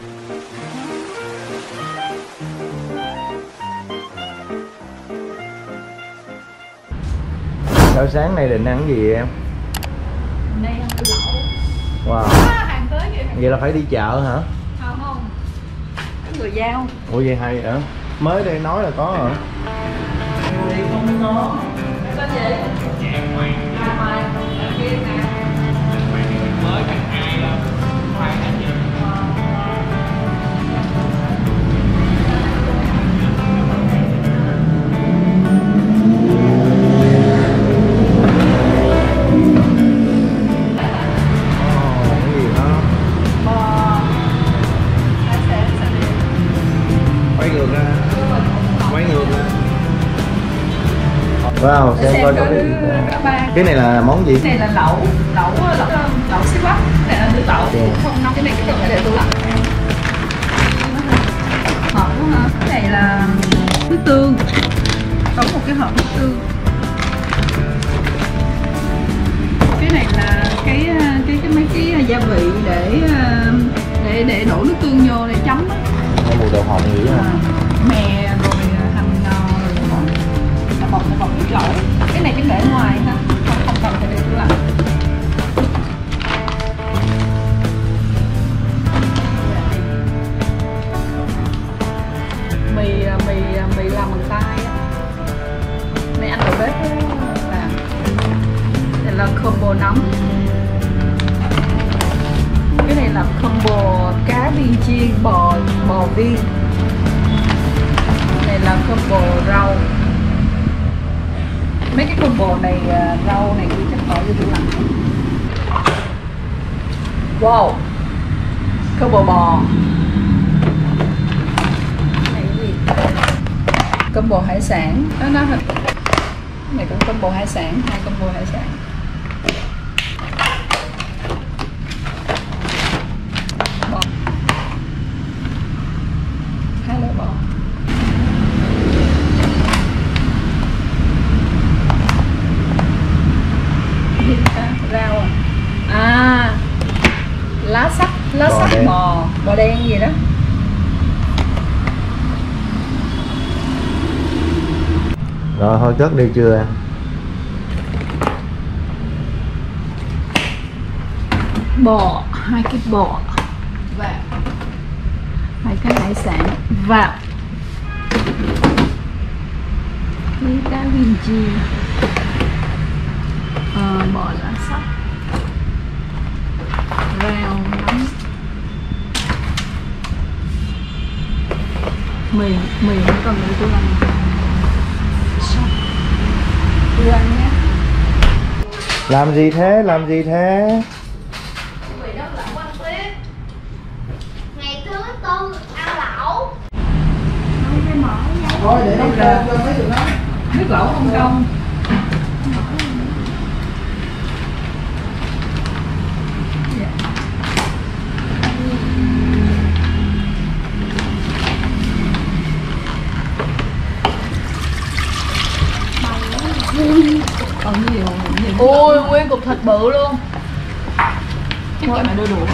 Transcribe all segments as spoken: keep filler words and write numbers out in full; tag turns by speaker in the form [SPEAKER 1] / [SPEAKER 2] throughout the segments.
[SPEAKER 1] Sao sáng nay định ăn cái gì em?
[SPEAKER 2] Nay ăn lẩu.
[SPEAKER 1] Wow.
[SPEAKER 2] À, hàng tới kìa.
[SPEAKER 1] Vậy là phải đi chợ hả?
[SPEAKER 2] Không không. Có người giao.
[SPEAKER 1] Ủa vậy hay hả? Mới đây nói là có hả?
[SPEAKER 2] Thì không có. Tên gì? Dạ Hoàng. À Hoàng. Ở kia nè.
[SPEAKER 3] Mới tháng hai đâu. Hoàng hết chưa?
[SPEAKER 1] Wow, xem coi có cái cái này là món gì?
[SPEAKER 2] Cái này là lẩu, lẩu lẩu lẩu xí quắc, cái này là nước lẩu,
[SPEAKER 1] okay.
[SPEAKER 2] Không nóng, cái này cái đồ để tủ lạnh. Hộp đó hả? Cái này là nước tương, có một cái hộp nước tương. Cái này là cái cái cái mấy cái gia vị để để để đổ nước tương vô để chấm á.
[SPEAKER 1] Mùi đậu hồng gì á?
[SPEAKER 2] Mè rồi hành ngò rồi là bột là bột nước lẩu. Cái này chúng để ngoài ha, không không cần phải để tủ lạnh. Mì mì mì làm bằng tay á. Này anh đầu bếp làm. Đây là combo nấm. Cái này là combo cá viên chiên bò bò viên. Này là combo rau. Mấy cái combo này rau này cũng chắc bỏ vô tủ lạnh. Wow, combo bò. Này cái gì? Combo hải sản. Đó nó hình. Này cũng combo hải sản, hai combo hải sản. Bò. Hai loại bò. Rau à? À, lá sắc, lá
[SPEAKER 1] Bò
[SPEAKER 2] sắc
[SPEAKER 1] đen.
[SPEAKER 2] bò, bò đen gì đó.
[SPEAKER 1] Rồi thôi cất đi chưa em?
[SPEAKER 2] Bò, hai cái bò và hai cái hải sản và cái cá viên chiên. Ờ, bò lá sắc, rau nấm, mì mì không cần để tôi làm. Tôi ăn nhé.
[SPEAKER 1] Làm gì thế? Làm gì thế?
[SPEAKER 4] Ngày thứ tư ăn lẩu.
[SPEAKER 2] Thôi để đây là nước lẩu không công. Còn nhiều, nhiều. Ôi nguyên cục thịt bự luôn. Chắc vậy mà đưa đủ.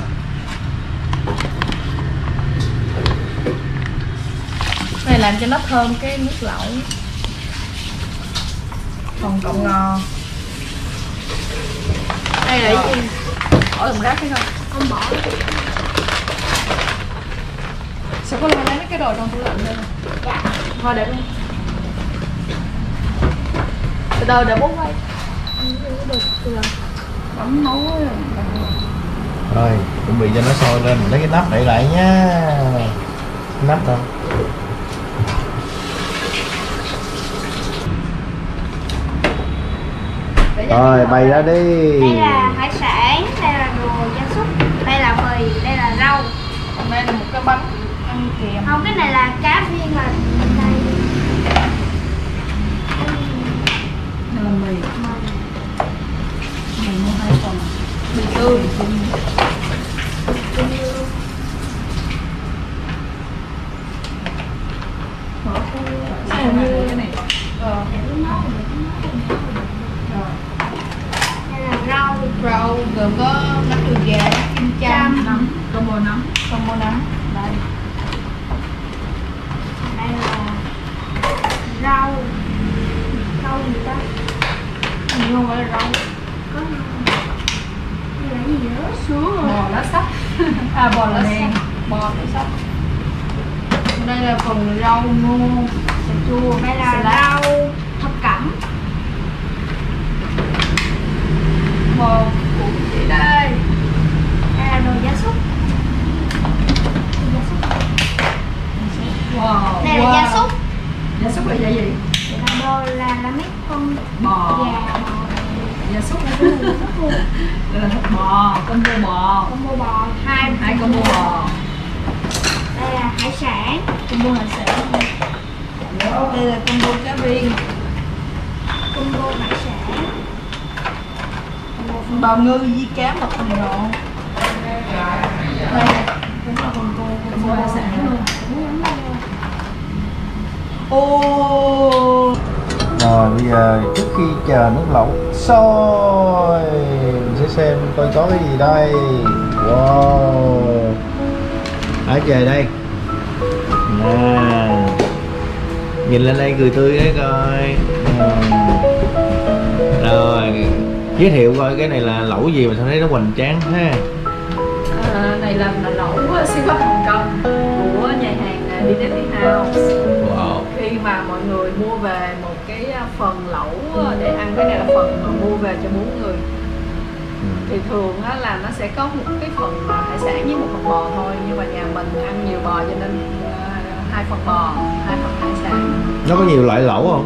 [SPEAKER 2] Này làm cho nó thơm cái nước lẩu. Còn cộng ngò. Đây là cái gì? Bỏ thùng rác hay không? Không bỏ. Sao có lấy mấy cái đồ trong tủ lạnh đây? Dạ. Thôi để luôn. Từ từ để bố quay. Bấm nấu rồi.
[SPEAKER 1] Rồi, chuẩn bị cho nó sôi lên, mình lấy cái nắp đậy lại nha. Nắp đâu? Rồi, bày ra đi.
[SPEAKER 4] Đây là hải sản, đây là đồ gia súc, đây là mì, đây là rau.
[SPEAKER 2] Còn đây là một cái bánh ăn kèm.
[SPEAKER 4] Không, cái này là cá viên là đây.
[SPEAKER 2] Đây là mì. Mì mua hai phần. Mì tươi. Mở cái như cái này. Ờ.
[SPEAKER 4] Đây là rau.
[SPEAKER 2] Rau gồm có nấm đùi gà, kim châm, nấm, combo nấm, combo nấm. À bò là đen, bò đậu sắc. Đây là phần rau ngô,
[SPEAKER 4] Sữa chua. Đây là
[SPEAKER 2] Salad.
[SPEAKER 4] rau thập cẩm.
[SPEAKER 2] bò của chị đây.
[SPEAKER 4] Đây là đồ gia súc. Gia súc.
[SPEAKER 2] Wow.
[SPEAKER 4] Đây là
[SPEAKER 2] wow.
[SPEAKER 4] gia súc.
[SPEAKER 2] Gia súc là gia gì?
[SPEAKER 4] Đây là đồ là là mấy con
[SPEAKER 2] Bò.
[SPEAKER 4] gà.
[SPEAKER 2] Gia súc là
[SPEAKER 4] Gia súc luôn.
[SPEAKER 2] đây là thịt bò, combo bò,
[SPEAKER 4] Combo bò hai
[SPEAKER 2] hai combo bò,
[SPEAKER 4] Đây là hải sản.
[SPEAKER 2] combo hải sản. Đây là combo cá viên,
[SPEAKER 4] Combo hải sản.
[SPEAKER 2] bào ngư với cá mực này nọ. Đây cũng là combo combo hải sản luôn. Ô.
[SPEAKER 1] Rồi bây giờ trước khi chờ nước lẩu sôi mình sẽ xem coi có cái gì đây. Wow, ở trời đây à, nhìn lên đây cười tươi đấy coi à. Rồi giới thiệu coi cái này là lẩu gì mà sao thấy nó hoành tráng ha.
[SPEAKER 2] À, này là, là lẩu siêu cấp Hồng Kông của nhà hàng Dynasty House.
[SPEAKER 1] Wow.
[SPEAKER 2] Khi mà mọi người mua về một cái phần lẩu để ăn, cái này là phần mà mua về cho bốn người,
[SPEAKER 1] Ừ.
[SPEAKER 2] thì thường á, là nó sẽ có một cái phần hải sản với một phần bò thôi, nhưng mà nhà mình ăn nhiều bò cho nên uh, hai phần bò, hai phần hải sản.
[SPEAKER 1] Nó có nhiều loại lẩu không?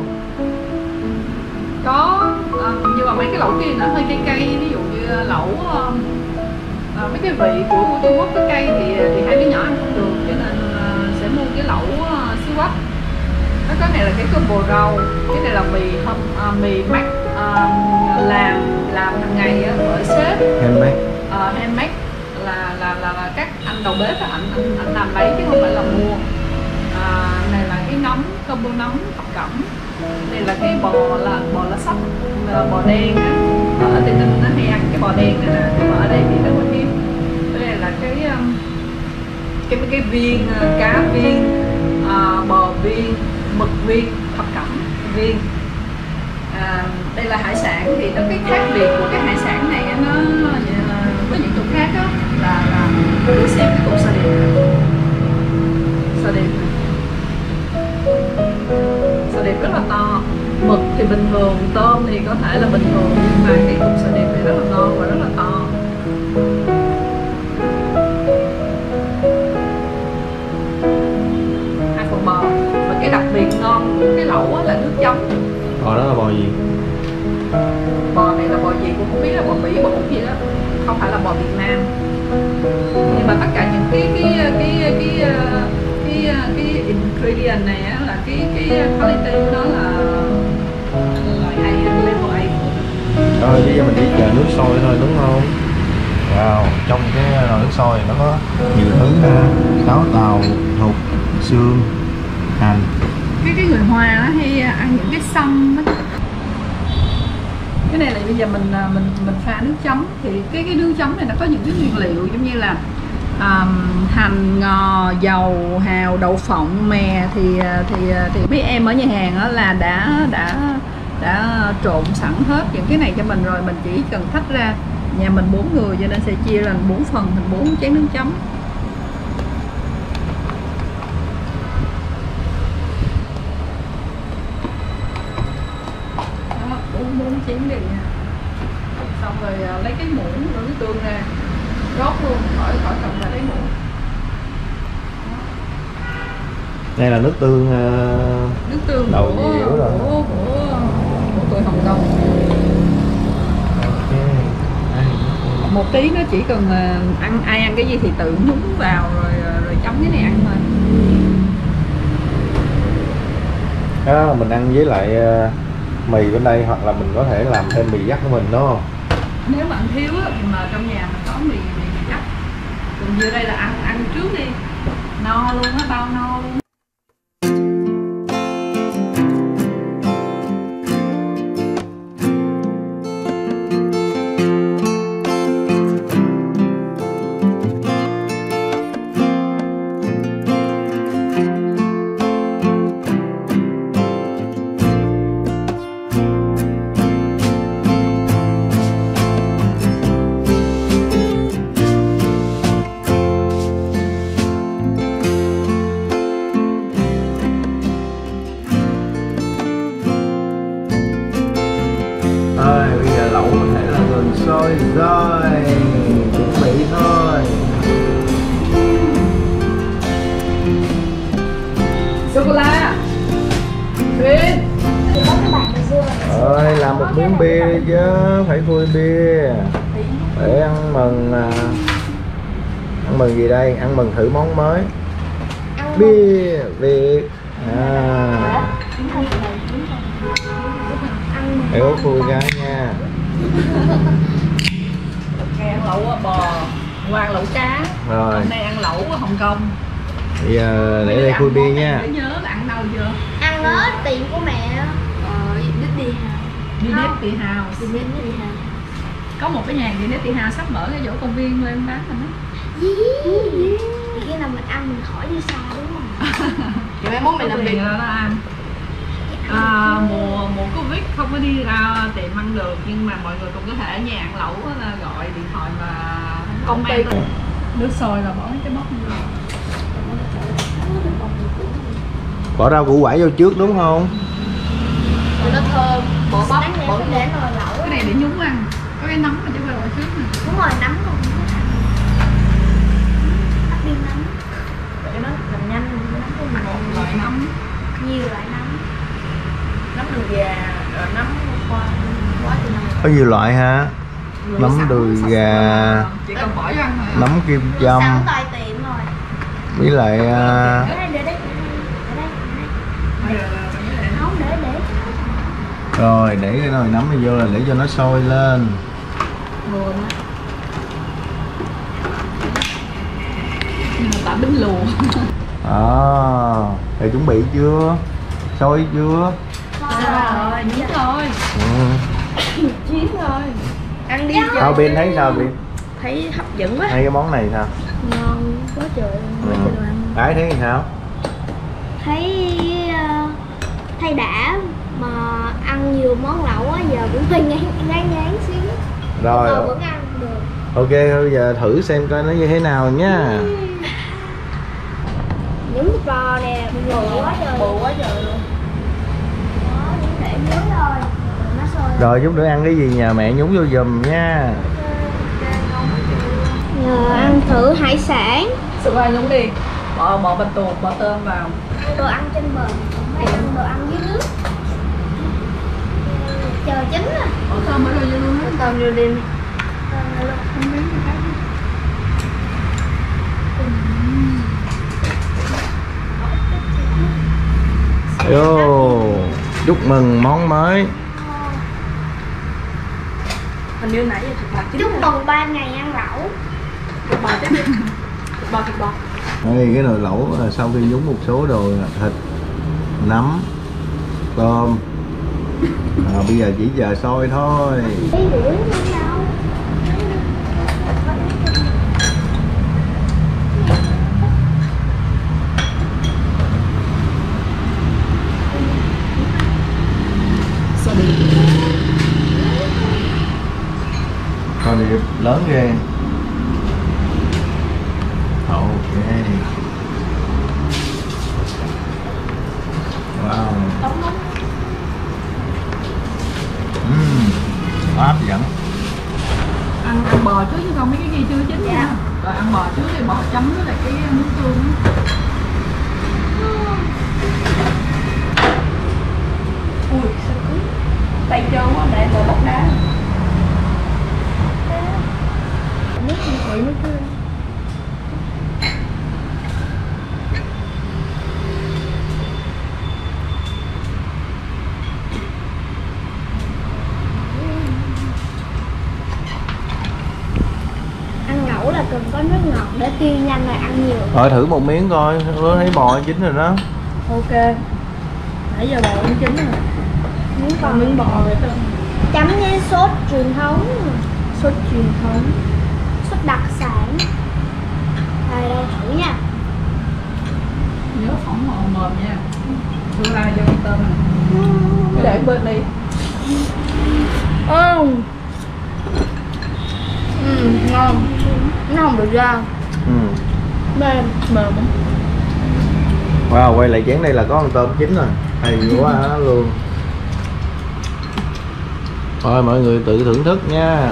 [SPEAKER 2] Có uh, nhưng mà mấy cái lẩu kia nó hơi cay cay, ví dụ như lẩu uh, uh, mấy cái vị của, của Trung Quốc cái cay thì thì hai đứa nhỏ ăn không được, cho nên uh, sẽ mua cái lẩu uh, siêu quắp. Nó cái này là cái combo rau, cái này là mì hâm uh, mì mac uh, làm làm hàng ngày á, bởi sếp
[SPEAKER 1] Handmade.
[SPEAKER 2] uh, handmade là, là là là các anh đầu bếp anh anh anh làm lấy chứ không phải là mua. À, này là cái nấm combo nấm thập cẩm. Đây là cái bò là bò lá sắt, là bò đen á. Ở Tây Ninh nó hay ăn cái bò đen này nè, nhưng mà ở đây thì rất là hiếm. Đây là cái um, cái cái viên uh, cá viên, uh, bò viên, mực viên, thập cẩm viên. À, đây là hải sản thì nó cái khác biệt của cái hải sản này á, nó uh, với những chỗ khác á, là là tôi xem cái cục sardine này. Sardine này. Sardine rất là to. Mực thì bình thường, tôm thì có thể là bình thường, nhưng mà cái cục sardine này rất là ngon và rất là to. Hai phần bò. Và cái đặc biệt ngon của cái lẩu á là nước chấm.
[SPEAKER 1] Bò đó là bò gì?
[SPEAKER 2] Bò này là bò gì cũng không biết, là bò Mỹ, bò Úc gì đó, không phải là bò Việt Nam. Nhưng mà tất cả những cái cái cái cái cái cái, cái ingredient này á, là cái cái quality của nó là loại A, level A.
[SPEAKER 1] Rồi bây giờ mình chỉ chờ nước sôi thôi đúng không? Wow, trong cái nồi nước sôi nó có nhiều thứ ha, táo tàu, thục, xương, hành.
[SPEAKER 2] Cái cái người Hoa á, hay ăn những cái sâm á. Cái này là bây giờ mình mình mình pha nước chấm, thì cái cái nước chấm này nó có những cái nguyên liệu giống như là um, hành, ngò, dầu, hào, đậu phộng, mè, thì thì thì mấy em ở nhà hàng đó là đã đã đã trộn sẵn hết những cái này cho mình rồi, mình chỉ cần thách ra. Nhà mình bốn người cho nên sẽ chia làm bốn phần thành bốn chén nước chấm. bốn bốn chén đi nha. Xong rồi uh, lấy cái muỗng rồi nước tương ra rót luôn, khỏi khỏi cần phải lấy muỗng.
[SPEAKER 1] Đây là nước tương uh,
[SPEAKER 2] Nước tương
[SPEAKER 1] đầu
[SPEAKER 2] của,
[SPEAKER 1] dẻo rồi.
[SPEAKER 2] của, của, của tụi Hồng Kông.
[SPEAKER 1] ok. Đây.
[SPEAKER 2] Một tí nó chỉ cần uh, ăn ai ăn cái gì thì tự nhúng vào rồi rồi chấm cái này ăn thôi.
[SPEAKER 1] Đó, mình ăn với lại uh, mì bên đây, hoặc là mình có thể làm thêm mì dắt của mình đúng không?
[SPEAKER 2] Nếu mà ăn thiếu á, thì mà trong nhà mình có mì mì cắt. Còn như đây là ăn ăn trước đi, no luôn á, bao no luôn.
[SPEAKER 1] uống bia đi chứ, phải khui bia để ăn mừng. À, ăn mừng gì đây? Ăn mừng thử món mới. Bia Việt. À, để có khui cái nha.
[SPEAKER 2] Ngày ăn lẩu bò, qua ăn lẩu cá.
[SPEAKER 1] Rồi.
[SPEAKER 2] Hôm nay ăn lẩu ở Hồng Kông.
[SPEAKER 1] Bây giờ để đây khui bia nha.
[SPEAKER 2] Để nhớ là ăn đâu chưa?
[SPEAKER 4] Ăn ở tiệm của mẹ. Ờ, Disney House.
[SPEAKER 2] Disney House.
[SPEAKER 4] Disney House.
[SPEAKER 2] Có một cái nhà Disney House sắp mở cái chỗ công viên lên bán mình á.
[SPEAKER 4] Khi nào mình ăn mình khỏi đi xa đúng không?
[SPEAKER 2] Thì mai mốt mình làm việc đó ăn. À, mùa mùa Covid không có đi ra tiệm ăn được, nhưng mà mọi người cũng có thể ở nhà ăn lẩu đó, là gọi điện thoại và công ty nước sôi là bỏ cái bóc vô.
[SPEAKER 1] Bỏ rau củ quả vô trước đúng không?
[SPEAKER 4] Rồi nó thơm, bỏ bắp, bỏ để nồi lẩu.
[SPEAKER 2] Cái này để nhúng ăn, có cái nấm mà chứ không phải bỏ trước nè.
[SPEAKER 4] Đúng rồi, nấm luôn. Bắt đi nấm. Để nó làm nhanh, nấm của mình.
[SPEAKER 2] Loại nấm,
[SPEAKER 4] Nhiều loại nấm.
[SPEAKER 2] nấm đùi gà, rồi nấm khoai, quá trời nấm.
[SPEAKER 1] Có nhiều loại ha. Nấm đùi gà,
[SPEAKER 2] chỉ cần bỏ vô ăn thôi.
[SPEAKER 1] nấm kim châm,
[SPEAKER 4] Sẵn tại tiệm rồi.
[SPEAKER 1] với lại uh,
[SPEAKER 4] Để đây, để đây, để đây.
[SPEAKER 2] Bây giờ là phải để
[SPEAKER 4] Không, để, để.
[SPEAKER 1] rồi để cái nồi nấm này vô là để cho nó sôi lên.
[SPEAKER 2] luôn á. Nhưng mà tạm bánh lùa.
[SPEAKER 1] À, thì chuẩn bị chưa? Sôi chưa?
[SPEAKER 2] Rồi, nhín thôi.
[SPEAKER 1] Ừ.
[SPEAKER 2] Chín thôi. Ăn đi chơi.
[SPEAKER 1] Sao bên thấy sao Biên?
[SPEAKER 2] Thấy hấp dẫn quá.
[SPEAKER 1] Hay cái món này sao?
[SPEAKER 4] Ngon quá trời
[SPEAKER 1] Ừ.
[SPEAKER 4] quá trời đồ ăn.
[SPEAKER 1] Ái thấy sao?
[SPEAKER 4] Thấy uh, thấy đã mà ăn nhiều món lẩu á giờ cũng hơi ngán ngán ngán xíu.
[SPEAKER 1] Rồi,
[SPEAKER 4] Mà vẫn ăn được.
[SPEAKER 1] ok, bây giờ thử xem coi nó như thế nào nha.
[SPEAKER 4] Những thịt bò nè, bự quá trời.
[SPEAKER 2] Bự quá trời luôn.
[SPEAKER 4] Đó, những để muối thôi. Rồi nó sôi.
[SPEAKER 1] Rồi chút nữa ăn cái gì nhà mẹ nhúng vô giùm nha.
[SPEAKER 4] Giờ ăn thử hải sản.
[SPEAKER 2] Sự qua nhúng đi. Bỏ bỏ bạch tuộc, bỏ tôm vào.
[SPEAKER 4] Ăn đồ ăn trên bờ, phải ăn đồ ăn dưới nước. Chờ chín à.
[SPEAKER 2] Bỏ tôm ở đâu vô luôn á.
[SPEAKER 4] Tôm vô đi.
[SPEAKER 2] Không biết gì khác.
[SPEAKER 1] Vô, chúc mừng món mới.
[SPEAKER 2] Hình như nãy giờ thịt bò chín.
[SPEAKER 4] Chúc mừng ba ngày ăn lẩu.
[SPEAKER 2] Thịt bò tiếp đi. Thịt bò, thịt bò.
[SPEAKER 1] Đây cái nồi lẩu là sau khi nhúng một số đồ là thịt, nấm, tôm. À, bây giờ chỉ chờ sôi thôi.
[SPEAKER 4] Đi đuổi đi đâu.
[SPEAKER 2] Sao đi?
[SPEAKER 1] Con điệp lớn ghê. Ok. Wow. Uhm, hấp dẫn.
[SPEAKER 2] Ăn, ăn bò trước chứ không mấy cái kia chưa chín nha. Rồi ăn bò trước thì bò chấm với lại cái nước tương á. Ui, sao cứng. Tay trơn quá, để bò bóc đá.
[SPEAKER 4] Nước vị nước tương. Ăn lẩu là cần có nước ngọt để tiêu nhanh rồi ăn nhiều.
[SPEAKER 1] Rồi thử một miếng coi, tôi thấy bò chín rồi đó.
[SPEAKER 2] Ok. Nãy giờ bò cũng chín rồi.
[SPEAKER 4] Miếng còn
[SPEAKER 2] Miếng bò rồi tôm.
[SPEAKER 4] chấm với sốt truyền thống. Sốt truyền thống. Sốt đặc sản. Đây đây thử nha.
[SPEAKER 2] Nhớ phỏng mồm mồm nha. Đưa ra cho con tôm này. Để bên đi.
[SPEAKER 4] Ừ. Ừ, ngon. Nó không được ra.
[SPEAKER 1] Ừ.
[SPEAKER 4] Mềm.
[SPEAKER 2] Mềm á.
[SPEAKER 1] Wow, quay lại chén đây là có con tôm chín rồi. Hay quá luôn. Thôi mọi người tự thưởng thức nha.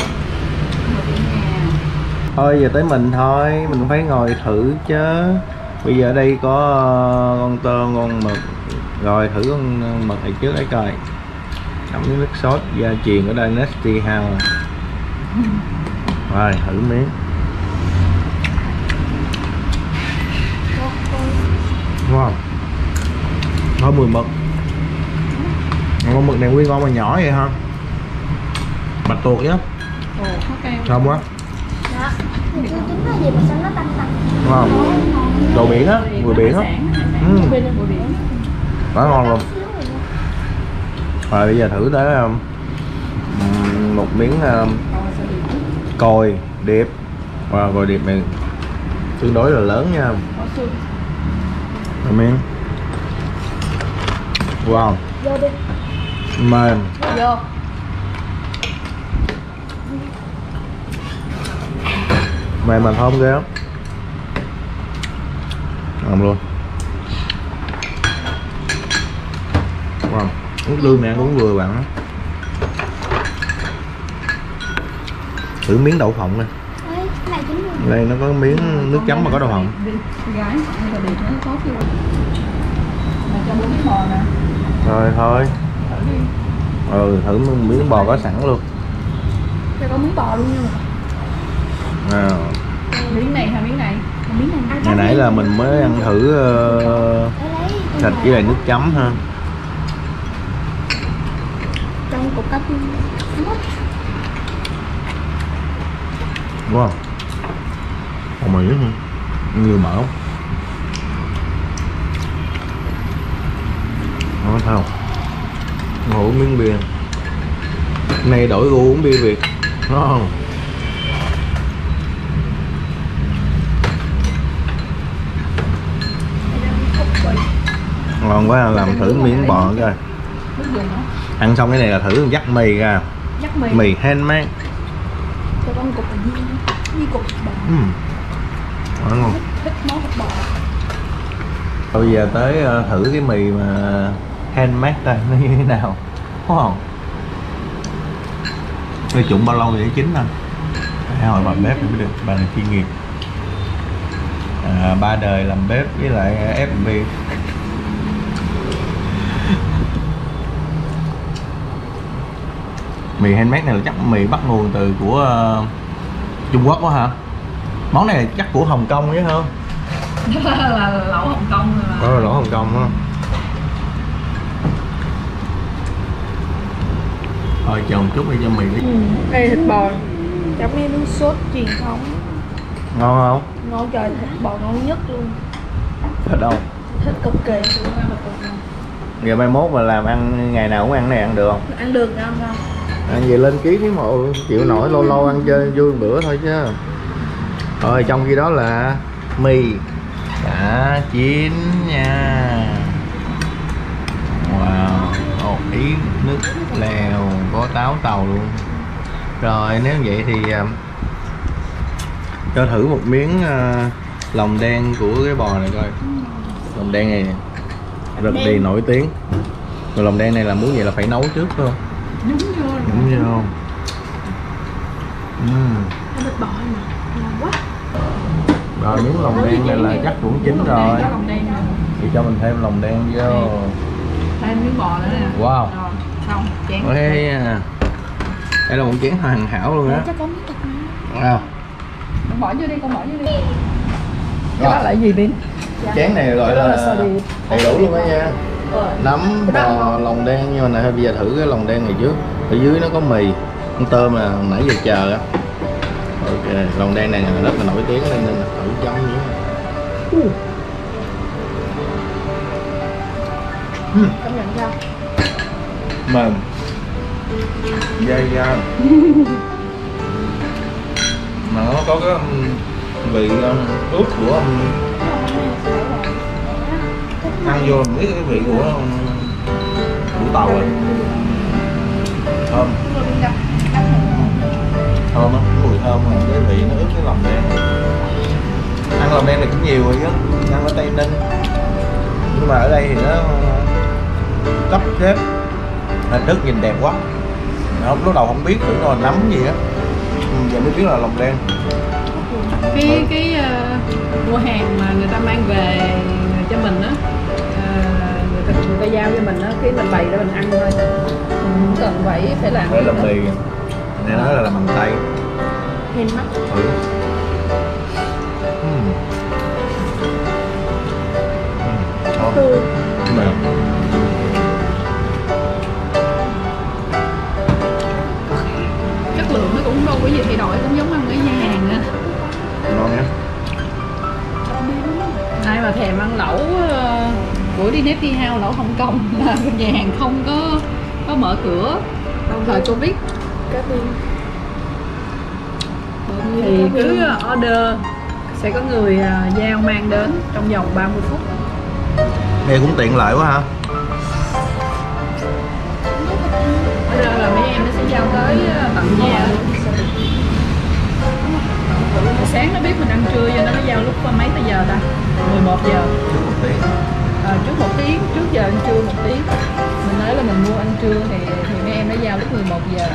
[SPEAKER 1] Thôi giờ tới mình thôi, mình phải ngồi thử chứ. Bây giờ ở đây có con tôm, con mực. Rồi thử con mực này trước để coi. chấm với nước sốt gia truyền ở Dynasty House. Rồi thử miếng. Đúng không? Thơm mùi mực. Con mực này nguyên ngon mà nhỏ vậy ha. Bạch tuộc nhá.
[SPEAKER 2] Ồ, ok.
[SPEAKER 1] Thơm quá.
[SPEAKER 4] Đó. Mình chưa trứng cái gì mà sao nó tanh tanh.
[SPEAKER 1] Đúng không? Đồ biển á, mùi biển á. Ừ. Quá ngon luôn. Rồi bây giờ thử tới um, một miếng um, còi điệp. Wow, còi điệp này tương đối là lớn nha. Một miếng. Wow.
[SPEAKER 4] Vô đi.
[SPEAKER 1] Mềm.
[SPEAKER 4] Vô.
[SPEAKER 1] Mềm mà thơm ghê lắm. Ngon luôn. Wow. Nước lương này ăn cũng vừa bạn. Thử miếng đậu phộng này.
[SPEAKER 4] Ê, cái này chín rồi.
[SPEAKER 1] Đây nó có miếng nước chấm mà có đậu phộng.
[SPEAKER 2] Gái là đẹp nó tốt luôn. Mà cho bốn miếng bò nè.
[SPEAKER 1] Rồi thôi.
[SPEAKER 2] Thử đi.
[SPEAKER 1] Ừ, thử miếng bò có sẵn luôn.
[SPEAKER 2] Cho có miếng bò luôn nha.
[SPEAKER 1] À.
[SPEAKER 2] Miếng này hay miếng này? Miếng này.
[SPEAKER 1] Hồi nãy là mình mới ăn thử uh, thịt với lại nước chấm ha.
[SPEAKER 4] Trong cục cá tiên.
[SPEAKER 1] Wow. Còn mì nữa hả? Nhiều mỡ không? Đó thấy không? Ngủ miếng bia. Này đổi gu uống bia Việt. Đúng không? Ngon quá, làm thử miếng bò coi. Ăn xong cái này là thử dắt mì ra.
[SPEAKER 2] Dắt mì.
[SPEAKER 1] Mì handmade.
[SPEAKER 2] Cho con cục là như như cục bò.
[SPEAKER 1] Ừ. Đó, ngon.
[SPEAKER 2] Thích món thịt bò.
[SPEAKER 1] Bây giờ tới uh, thử cái mì mà handmade coi nó như thế nào. Đúng không? Cái trụng bao lâu để chín anh? Phải hỏi bà bếp mới được, bà này chuyên nghiệp. À, ba đời làm bếp với lại ép bì. Mì handmade này là chắc mì bắt nguồn từ của uh, Trung Quốc quá hả? Món này chắc của Hồng Kông chứ không?
[SPEAKER 2] Là lẩu Hồng Kông rồi mà.
[SPEAKER 1] Đó là lẩu Hồng Kông đó. Thôi chờ một chút đi cho mì đi.
[SPEAKER 2] Ừ. Đây thịt bò chấm với nước sốt truyền thống.
[SPEAKER 1] Ngon không?
[SPEAKER 2] Ngon trời, thịt bò ngon nhất luôn.
[SPEAKER 1] Thịt đâu?
[SPEAKER 2] Thịt cực kỳ.
[SPEAKER 1] Giờ mai mốt mà làm ăn ngày nào cũng ăn này ăn được không?
[SPEAKER 2] Ăn được ngon không?
[SPEAKER 1] Ăn về lên ký cái mộ chịu nổi, lâu lâu ăn chơi vui bữa thôi chứ. Rồi trong khi đó là mì đã chín nha. Wow, một ý nước lèo có táo tàu luôn. Rồi nếu vậy thì uh, cho thử một miếng uh, lòng đen của cái bò này coi. Lòng đen này rất đi nổi tiếng. Rồi lòng đen này là muốn vậy là phải nấu trước phải không?
[SPEAKER 2] Đúng rồi.
[SPEAKER 1] Đúng rồi. Uhm.
[SPEAKER 2] Thịt bò mà ngon quá.
[SPEAKER 1] Rồi miếng lòng đen này là chắc cũng chín rồi. Thì cho mình thêm lòng đen vô.
[SPEAKER 2] Thêm miếng bò nữa nè.
[SPEAKER 1] Wow.
[SPEAKER 2] Rồi, xong, chén.
[SPEAKER 1] Ok. Đây là một chén hoàn hảo luôn á.
[SPEAKER 4] Cho có miếng thịt nữa.
[SPEAKER 1] Wow.
[SPEAKER 2] Con bỏ vô đi, con bỏ vô đi. Cái đó là gì Bin?
[SPEAKER 1] Chén này gọi
[SPEAKER 2] Cái đó
[SPEAKER 1] là
[SPEAKER 2] là sò điệp.
[SPEAKER 1] đầy đủ luôn đó nha. Nấm, bò, lòng đen, nhưng mà này bây giờ thử cái lòng đen này trước. Ở dưới nó có mì, con tôm là nãy giờ chờ á. Ok, lòng đen này rất là nổi tiếng nên nên là thử chấm nhé. Uh. Uhm.
[SPEAKER 2] Cảm nhận sao?
[SPEAKER 1] Mềm, dai da, mà nó có cái um, vị um, ướp của um, ăn vô mình biết cái vị của um, của tàu rồi. Thơm, thơm á, mùi thơm mà cái vị nó ướp cái lòng đen. Ăn lòng đen này cũng nhiều rồi chứ, ăn ở Tây Ninh, nhưng mà ở đây thì nó lắp xếp hình thức nhìn đẹp quá. Không, lúc đầu không biết tưởng nó là nấm gì á, giờ mới biết là lòng đen.
[SPEAKER 2] Cái cái uh, mua hàng mà người ta mang về cho mình á, uh, người ta người ta giao cho mình á, cái mình bày ra mình ăn thôi, mình không cần phải phải làm
[SPEAKER 1] Phải
[SPEAKER 2] gì
[SPEAKER 1] làm
[SPEAKER 2] nữa.
[SPEAKER 1] mì, nghe nói là làm bằng tay.
[SPEAKER 2] Thêm mắt.
[SPEAKER 1] Ừ. Uhm. Uhm.
[SPEAKER 4] Ừ.
[SPEAKER 1] Mềm.
[SPEAKER 2] Chất lượng nó cũng đâu có gì thay đổi, cũng giống ăn ở nhà hàng á.
[SPEAKER 1] Ngon nhé.
[SPEAKER 2] Ai mà thèm ăn lẩu uh, của Dynasty House, lẩu Hồng Kông là nhà hàng không có có mở cửa thời Covid thì cứ order sẽ có người uh, giao mang đến trong vòng ba mươi phút.
[SPEAKER 1] Nghe cũng tiện lợi quá ha.
[SPEAKER 2] Order là mấy em nó sẽ giao tới uh, tận nhà. Sáng nó biết mình ăn trưa cho nó nó giao lúc mấy tới giờ ta? mười một giờ.
[SPEAKER 1] Trước một tiếng.
[SPEAKER 2] À, trước một tiếng, trước giờ ăn trưa một tiếng. Mình nói là mình mua ăn trưa thì thì mấy em nó giao lúc mười một giờ.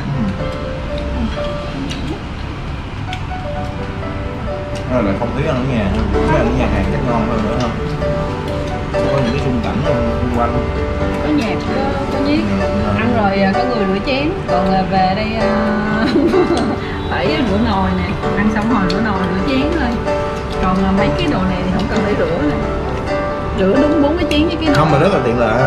[SPEAKER 1] Đó là không khí ăn ở nhà ha. Cái ăn ở nhà hàng chắc ngon hơn nữa không? Có những cái khung cảnh xung quanh.
[SPEAKER 2] Có nhạc, có, có nhiếc.
[SPEAKER 1] Ừ.
[SPEAKER 2] Ăn rồi có người rửa chén, còn là về đây uh, phải rửa nồi nè, ăn xong rồi rửa nồi rửa chén thôi. Còn uh, mấy cái đồ này thì không cần phải rửa nè. Rửa đúng bốn cái chén với cái nồi.
[SPEAKER 1] Không mà rất là tiện lợi ha.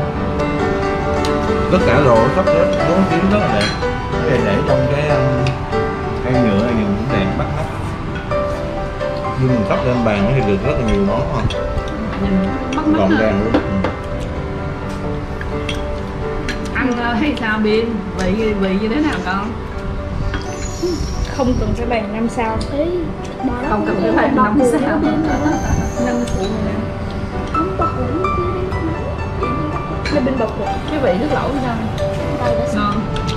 [SPEAKER 1] Tất cả đồ sắp xếp bốn tiếng rất là đẹp. Để để trong cái cây nhựa này nhìn cũng đẹp bắt mắt. Nhưng mình sắp lên bàn thì được rất là nhiều món ha.
[SPEAKER 2] Nhìn bắt mắt
[SPEAKER 1] Gọn
[SPEAKER 2] hơn.
[SPEAKER 1] gàng luôn. Ừ.
[SPEAKER 2] Ăn uh, hay sao Biên? Vị vị như thế nào con?
[SPEAKER 4] Không cần phải bàn năm sao. Ý,
[SPEAKER 2] Không cần phải bàn năm sao.
[SPEAKER 4] Năm phụ nè. Không bật cũng cái bên bật rồi.
[SPEAKER 2] Cái vị nước lẩu sao? Ngon.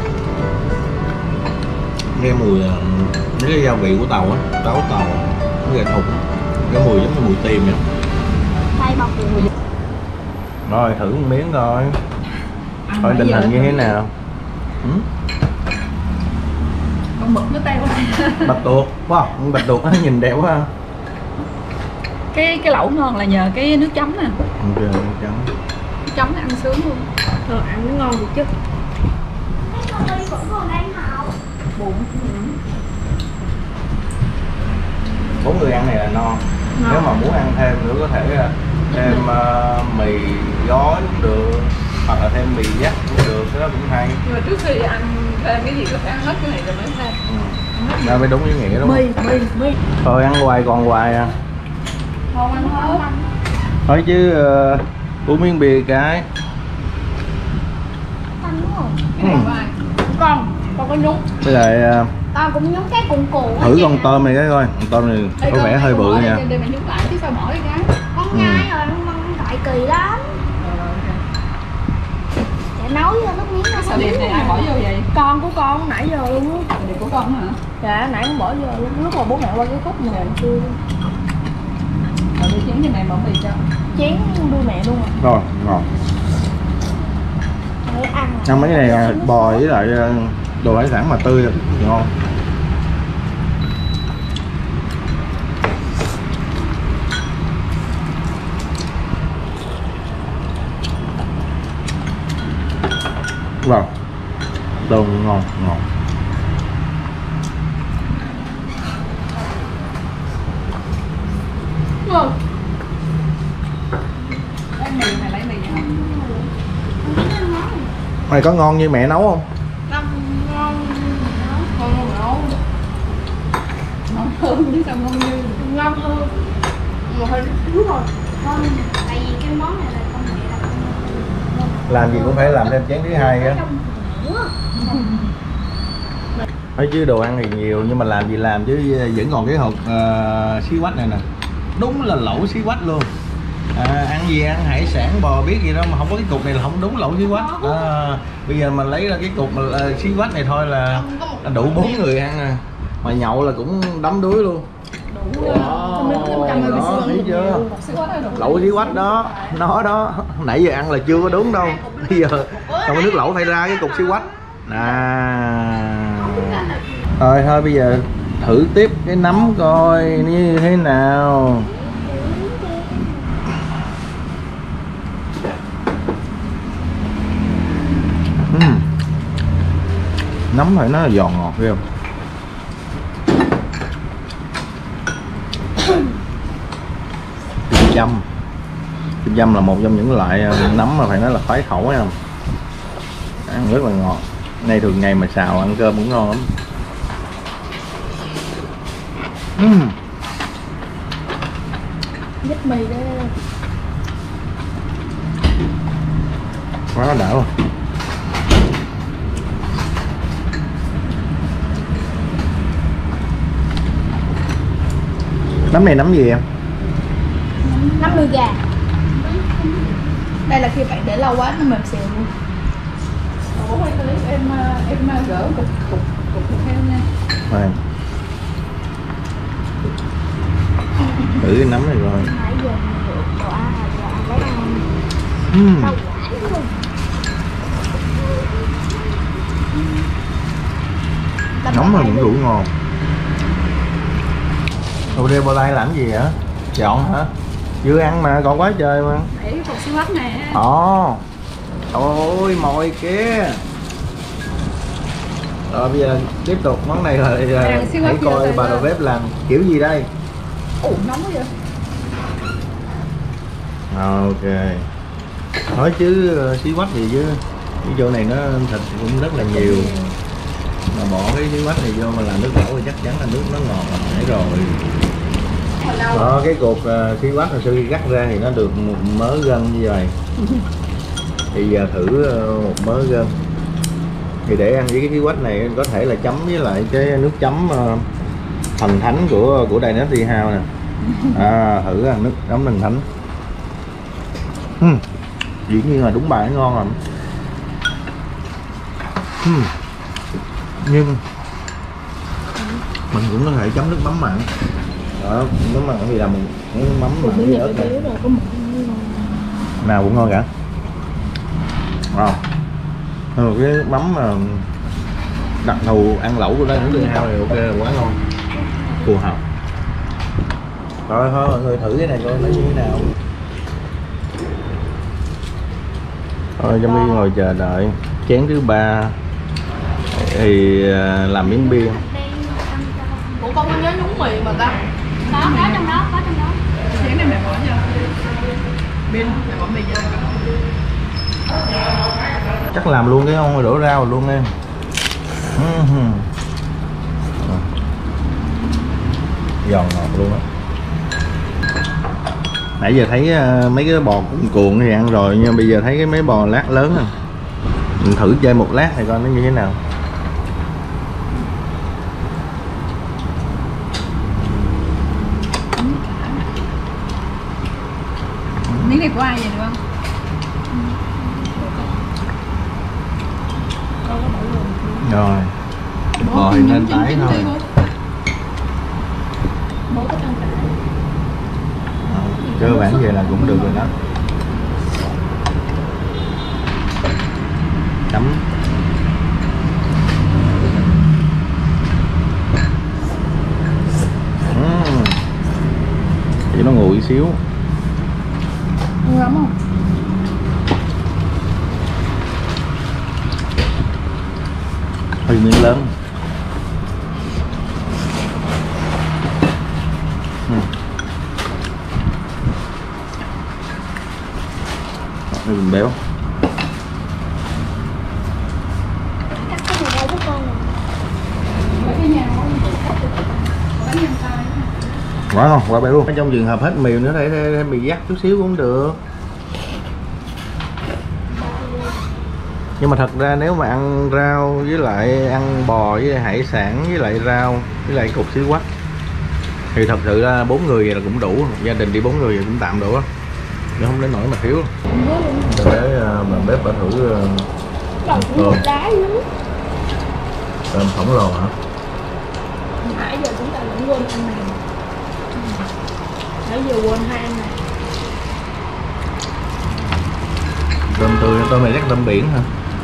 [SPEAKER 1] Nghe mùi uh, mấy cái gia vị của tàu á, táo tàu, cái gà thục, cái mùi giống như mùi tiềm vậy.
[SPEAKER 4] Tay bật rồi.
[SPEAKER 1] Rồi thử một miếng coi.
[SPEAKER 2] Ăn
[SPEAKER 1] Coi
[SPEAKER 2] nãy
[SPEAKER 1] tình
[SPEAKER 2] giờ
[SPEAKER 1] hình như thế nào. Ừ?
[SPEAKER 2] con mực nó teo
[SPEAKER 1] Bạch tuộc, wow, con bạch tuộc nó nhìn đẹp quá ha.
[SPEAKER 2] cái cái lẩu ngon là nhờ cái nước chấm nè,
[SPEAKER 1] Ok, chấm.
[SPEAKER 2] nước chấm nó ăn sướng luôn.
[SPEAKER 4] Ờ, ăn nó ngon được chứ. Cái vẫn còn đang học.
[SPEAKER 2] Bụng
[SPEAKER 1] Bốn người ăn này là no.
[SPEAKER 2] Ngon.
[SPEAKER 1] Nếu mà muốn ăn thêm nữa có thể uh, thêm uh, mì gói cũng được, hoặc là thêm mì dắt cũng được, cái đó cũng hay.
[SPEAKER 2] Nhưng mà trước khi ăn thêm cái gì có phải ăn hết cái này rồi mới thêm.
[SPEAKER 1] Ừ. Đó mới đúng ý nghĩa đúng không?
[SPEAKER 2] Mì, mì, mì.
[SPEAKER 1] Thôi ăn hoài còn hoài à.
[SPEAKER 2] Không ăn hết.
[SPEAKER 1] Thôi chứ uh, uống miếng bia cái.
[SPEAKER 4] Ăn đúng không?
[SPEAKER 1] Ừ.
[SPEAKER 4] Con, con có nhúng.
[SPEAKER 1] Với lại uh,
[SPEAKER 4] Con cũng nhúng cái cuộn cuộn.
[SPEAKER 1] thử con tôm này cái coi, con tôm này có vẻ hơi bự nha.
[SPEAKER 2] Để mình nhúng lại chứ sao bỏ cái cái.
[SPEAKER 4] Con
[SPEAKER 1] Ừ.
[SPEAKER 4] nhai rồi, con gọi kỳ lắm. Để nấu vô nước miếng nó
[SPEAKER 2] Sao điệp này ai bỏ vô vậy?
[SPEAKER 4] Con của con nãy giờ luôn á.
[SPEAKER 2] Điệp của con hả?
[SPEAKER 4] Dạ, nãy con bỏ vô lúc, lúc mà bố mẹ qua cái khúc mình chưa.
[SPEAKER 2] Rồi đi chén như này bỏ mì cho.
[SPEAKER 4] Chén đưa mẹ luôn rồi.
[SPEAKER 1] Rồi, ngon.
[SPEAKER 4] Để ăn.
[SPEAKER 1] Ăn mấy cái này bò với lại uh, đồ hải sản mà tươi là ngon. Wow, đồ ngon ngon.
[SPEAKER 2] Vâng. Lấy mì này lấy mì vậy không?
[SPEAKER 1] Mày có ngon như mẹ nấu không?
[SPEAKER 2] Ngon ngon ngon ngon ngon ngon hơn chứ sao ngon như
[SPEAKER 4] Ngon hơn. Mà hơi đúng rồi. Con, tại vì cái món này là con mẹ làm.
[SPEAKER 1] Làm gì cũng phải làm thêm chén thứ hai á. Nói chứ đồ ăn thì nhiều nhưng mà làm gì làm chứ vẫn còn cái hộp uh, xí quách này nè. Đúng là lẩu xí quách luôn. À, ăn gì ăn hải sản bò biết gì đâu mà không có cái cục này là không đúng lẩu xí quách. À, bây giờ mình lấy ra cái cục mà, uh, xí quách này thôi là, là đủ bốn người ăn à. Mà nhậu là cũng đắm đuối luôn. Wow, đó, thấy chưa? Lẩu xí quách đó, nó đó. Nãy giờ ăn là chưa có đúng đâu. Bây giờ trong cái nước lẩu phải ra cái cục xí quách. À. Rồi thôi bây giờ thử tiếp cái nấm coi như thế nào. Nấm phải nó giòn ngọt ghê không? Kim châm. Kim châm là một trong những loại nấm mà phải nói là khoái khẩu, thấy không? Ăn rất là ngọt. Nay thường ngày mà xào ăn cơm cũng ngon lắm. Uhm.
[SPEAKER 4] Giúp mì đó.
[SPEAKER 1] Quá đã luôn. Nấm này nấm gì em?
[SPEAKER 4] Nấm đuôi gà.
[SPEAKER 2] Đây là khi bạn để lâu quá nó mềm xìu luôn. Ủa quay clip em em gỡ cục cục cục thịt heo nha.
[SPEAKER 1] Rồi. Thử cái nấm này rồi.
[SPEAKER 4] Nãy giờ mình được đồ ăn rồi, giờ ăn lấy ăn.
[SPEAKER 1] Uhm.
[SPEAKER 4] Đau quả luôn.
[SPEAKER 1] Nóng mà cũng đủ ngon. Ô đê bò lai làm gì hả? Chọn hả? Vừa ăn mà còn quá trời mà.
[SPEAKER 2] Để cục xí quách nè.
[SPEAKER 1] Ồ. Ôi mồi kia. Rồi bây giờ tiếp tục món này là hãy coi bà đầu bếp làm kiểu gì đây.
[SPEAKER 2] Ủa nóng quá vậy.
[SPEAKER 1] Ok. Nói chứ xí quách gì chứ. Cái chỗ này nó thịt cũng rất là nhiều. Mà bỏ cái xí quách này vô mà làm nước lẩu thì chắc chắn là nước nó ngọt là phải rồi. Đó, cái cột uh, xí quách hồi xưa gắt ra thì nó được một mớ gân như vậy. Thì giờ thử uh, một mớ gân. Thì để ăn với cái xí quách này có thể là chấm với lại cái nước chấm uh, thần thánh của của Dynasty House nè. À, thử ăn nước chấm thần thánh. Uhm, dĩ nhiên là đúng bài ngon rồi. Uhm. Nhưng mình cũng có thể chấm nước mắm mặn. Đó, nước mắm thì là mình nước mắm mặn với ớt này. Nào cũng ngon cả. Wow. Ừ, cái mắm mà đặc thù ăn lẩu của đây nước heo này ok là quá ngon, phù hợp. Rồi thôi mọi người thử cái này coi nó như thế nào. Thôi Trâm My ngồi chờ đợi chén thứ ba thì làm miếng bia.
[SPEAKER 2] Ủa con có nhớ nhúng mì mà ta?
[SPEAKER 4] Có, có trong đó, có trong đó.
[SPEAKER 2] Chén này mẹ bỏ chưa? Bin, mẹ bỏ mì chưa?
[SPEAKER 1] Chắc làm luôn cái không rồi đổ rau luôn em. Giòn ngọt luôn á. Nãy giờ thấy mấy cái bò cuộn cuộn thì ăn rồi, nhưng bây giờ thấy cái mấy bò lát lớn à. Mình thử chơi một lát thì coi nó như thế nào.
[SPEAKER 2] Miếng này của ai vậy được không?
[SPEAKER 1] Rồi bò thì nên tái thôi. À, cơ bản vậy là cũng được rồi đó. Chấm uhm. Chỉ nó nguội xíu.
[SPEAKER 2] Ngon lắm không?
[SPEAKER 1] Hơi miếng lớn. uhm. Hơi mình béo.
[SPEAKER 4] Cắt cái này ra giúp con nè.
[SPEAKER 2] Cái nhà có nhân tai.
[SPEAKER 1] Quá ngon, quá béo luôn. Trong trường hợp hết mì nữa thể thêm mì dắt chút xíu cũng được. Nhưng mà thật ra nếu mà ăn rau với lại ăn bò với lại hải sản với lại rau với lại cục xí quách thì thật sự ra bốn người vậy là cũng đủ. Gia đình đi bốn người vậy cũng tạm đủ á, chứ không đến nỗi mà thiếu. Để bà bếp bà thử
[SPEAKER 4] Còn cũng một đá nữa.
[SPEAKER 1] cơm khổng lồ hả?
[SPEAKER 4] Nãy giờ chúng ta vẫn quên ăn này. Nãy giờ quên hai ăn này.
[SPEAKER 1] Tôm tươi, tôm này chắc tôm biển hả?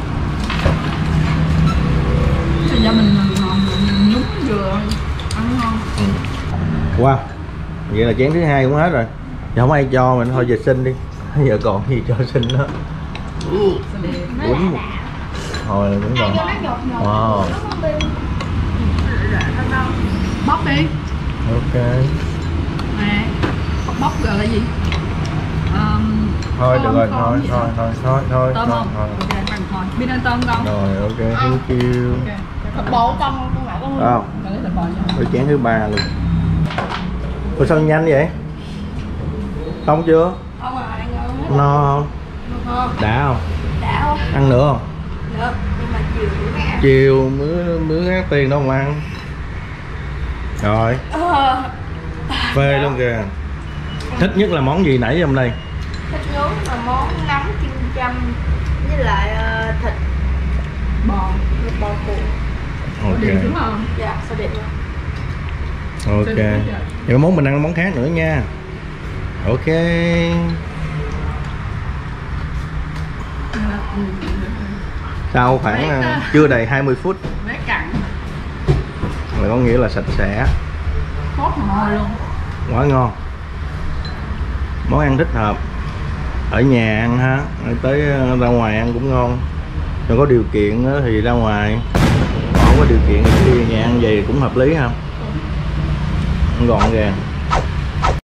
[SPEAKER 2] Thì do mình ngon, mình nhúng vừa ăn ngon.
[SPEAKER 1] Ừ. Wow, vậy là chén thứ hai cũng hết rồi. Giờ không ai cho mình thôi, giờ xin đi. Giờ còn gì cho xin đó. Quýnh một, hồi này cũng
[SPEAKER 4] Ai
[SPEAKER 1] còn.
[SPEAKER 4] cho nó nhột nhột.
[SPEAKER 1] Wow.
[SPEAKER 4] Nó không bị.
[SPEAKER 2] Để thân đâu. Bóc đi.
[SPEAKER 1] Ok.
[SPEAKER 2] Nè. Bóc gọi là gì? Um,
[SPEAKER 1] Thôi được
[SPEAKER 2] tôm
[SPEAKER 1] rồi,
[SPEAKER 2] khô
[SPEAKER 1] thôi
[SPEAKER 2] gì
[SPEAKER 1] thôi
[SPEAKER 2] đó.
[SPEAKER 1] thôi thôi thôi
[SPEAKER 2] Tôm
[SPEAKER 1] thôi
[SPEAKER 2] không?
[SPEAKER 1] thôi.
[SPEAKER 2] Ok, bằng thôi. Biết ăn tôm không?
[SPEAKER 1] Rồi ok, thank you.
[SPEAKER 2] Ok.
[SPEAKER 4] Thịt bò trong con lại con.
[SPEAKER 1] Không,
[SPEAKER 2] Cho lấy thịt bò cho.
[SPEAKER 1] tôi chén thứ ba luôn. Ủa sao nhanh vậy? Không chưa?
[SPEAKER 4] Không rồi, ngon.
[SPEAKER 1] No không?
[SPEAKER 4] Ngon.
[SPEAKER 1] Đã không?
[SPEAKER 4] Đã không?
[SPEAKER 1] Ăn nữa không?
[SPEAKER 4] Được, nhưng mà chiều nữa nè.
[SPEAKER 1] Chiều mứa mứa hát tiền đâu mà ăn. Rồi,
[SPEAKER 4] Ờ,
[SPEAKER 1] phê luôn kìa. Thích nhất là món gì nãy hôm nay?
[SPEAKER 4] thịt nướng là món nấm kim châm với lại ờ, thịt
[SPEAKER 2] Bò.
[SPEAKER 4] thịt bò cuộn.
[SPEAKER 1] Ok.
[SPEAKER 2] Điều đúng không?
[SPEAKER 4] Dạ, sao đẹp không?
[SPEAKER 1] Ok. Vậy món mình ăn món khác nữa nha. Ok. Sau khoảng
[SPEAKER 2] Mấy
[SPEAKER 1] uh,
[SPEAKER 2] cái-
[SPEAKER 1] chưa đầy hai mươi phút
[SPEAKER 2] Bé cặn.
[SPEAKER 1] là có nghĩa là sạch sẽ,
[SPEAKER 2] Tốt mồ hôi luôn.
[SPEAKER 1] quá ngon. Món ăn thích hợp ở nhà ăn ha, tới uh, ra ngoài ăn cũng ngon. Nếu có điều kiện uh, thì ra ngoài, không có điều kiện thì nhà ăn vậy cũng hợp lý ha, gọn gàng.